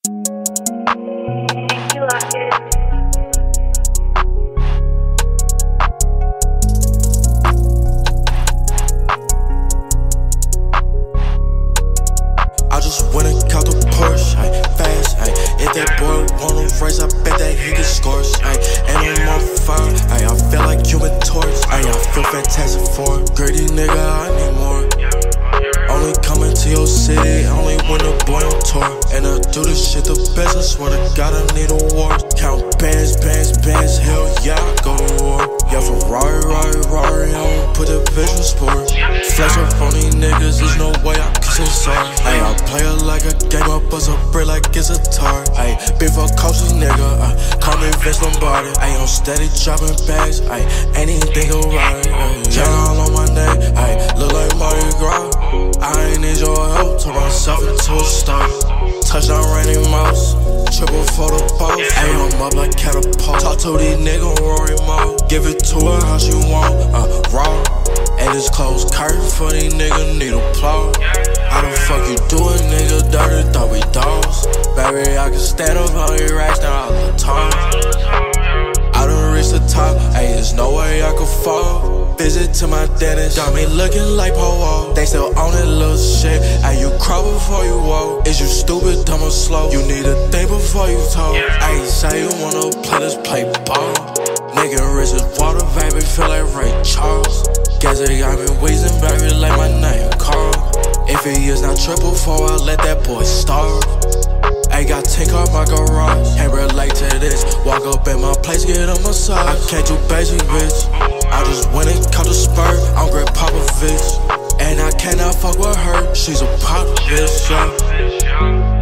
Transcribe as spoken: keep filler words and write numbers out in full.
Thank you, Lockage. I just went and caught the Porsche, ay, fast, ay. If that boy wanna race, I bet that he get scores, ay. And I'm on fire, ay. I feel like Human Torch, ay. I feel fantastic for it. Greedy nigga, I need more. Only coming to your city, only when the boy on tour. And I do this shit the best, I swear to God I need awards. Count bands, bands, bands, hell yeah, I go to war. Yeah, Ferrari, Rari, Rari, I don't put the visual sport. Flash up on these niggas, there's no way I can say sorry. Ay, I play it like a game, I bust a brick like it's a tar. Ay, big for coaches, nigga, uh, call me Vince Lombardi. Ay, I'm steady dropping bags, ay, ain't even think about it. Ay, young all on my neck, ay, look like Mardi Gras. I ain't need your help, turn myself into a star. Touchdown Randy Mouse, triple for the boss. Ay, I'm up like catapult. Talk to these niggas, Rory Moe. Give it to her how she want, uh, raw. And it's closed curtain for these niggas, need applause. How the fuck you doing, nigga? Dirty, thought we dogs. Baby, I can stand up on your racks now all the time. I done reached the top, ayy, there's no way I could fall. Visit to my dentist, got me looking like Paul. They still on that little shit, ayy, you crawl before you walk. Is you stupid, dumb or slow? You need to think before you talk. Ayy, say you wanna play this, play ball. Nigga rich as water, baby, feel like Ray Charles. Guess it got me wheezing, baby, like my name Carl. If he is not triple four, I'll let that boy starve. I got ten car my garage, can't relate to this. Walk up in my place, get a massage. I can't do basic, bitch. I just went and caught a spur, I'm Greg Popovich. And I cannot fuck with her, she's a pop bitch, yeah.